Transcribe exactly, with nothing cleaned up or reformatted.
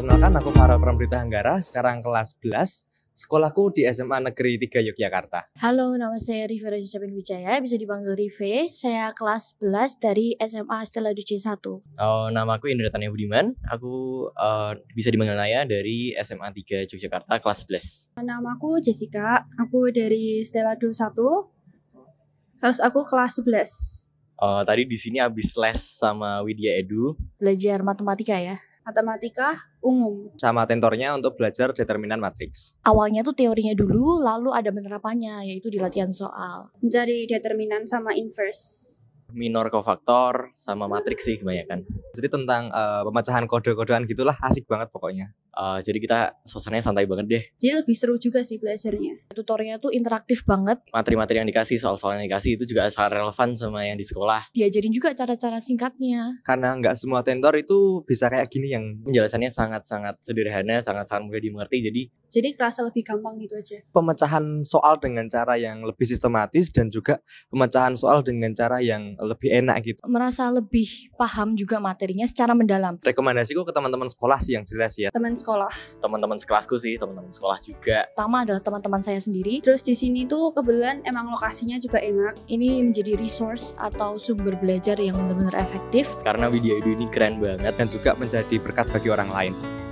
Perkenalkan, aku Farel Pramdita Hanggara, sekarang kelas sebelas. Sekolahku di S M A Negeri tiga Yogyakarta. Halo, nama saya Rive Raja Capin Wijaya, bisa dipanggil Rive. Saya kelas sebelas dari S M A Stella Duce satu. Oh, nama aku Indra Tania Budiman. Aku uh, bisa dipanggil Naya dari S M A tiga Yogyakarta kelas sebelas. Nama aku Jessica, aku dari Stella Duce satu. Terus aku kelas sebelas. Uh, tadi di sini habis les sama Widya Edu. Belajar matematika ya. Matematika umum. Sama tentornya untuk belajar determinan matriks. Awalnya tuh teorinya dulu, lalu ada penerapannya, yaitu di latihan soal. Mencari determinan sama inverse. Minor kofaktor sama matriks sih kebanyakan. Jadi tentang uh, pemecahan kode-kodean gitulah, asik banget pokoknya. Uh, jadi kita suasananya santai banget deh. Jadi lebih seru juga sih belajarnya. Tutorialnya tuh interaktif banget. Materi-materi yang dikasih, soal-soal yang dikasih itu juga sangat relevan sama yang di sekolah. Diajarin juga cara-cara singkatnya. Karena nggak semua tentor itu bisa kayak gini yang penjelasannya sangat-sangat sederhana, sangat-sangat mudah dimengerti. Jadi Jadi kerasa lebih gampang gitu aja. pemecahan soal dengan cara yang lebih sistematis dan juga pemecahan soal dengan cara yang lebih enak gitu. Merasa lebih paham juga materinya secara mendalam. Rekomendasiku ke teman-teman sekolah sih yang jelas ya. Teman sekolah. teman-teman sekelasku sih, teman-teman sekolah juga. Pertama adalah teman-teman saya sendiri. Terus di sini tuh kebetulan emang lokasinya juga enak. Ini menjadi resource atau sumber belajar yang benar-benar efektif. Karena Widya Edu ini keren banget. Dan juga menjadi berkat bagi orang lain.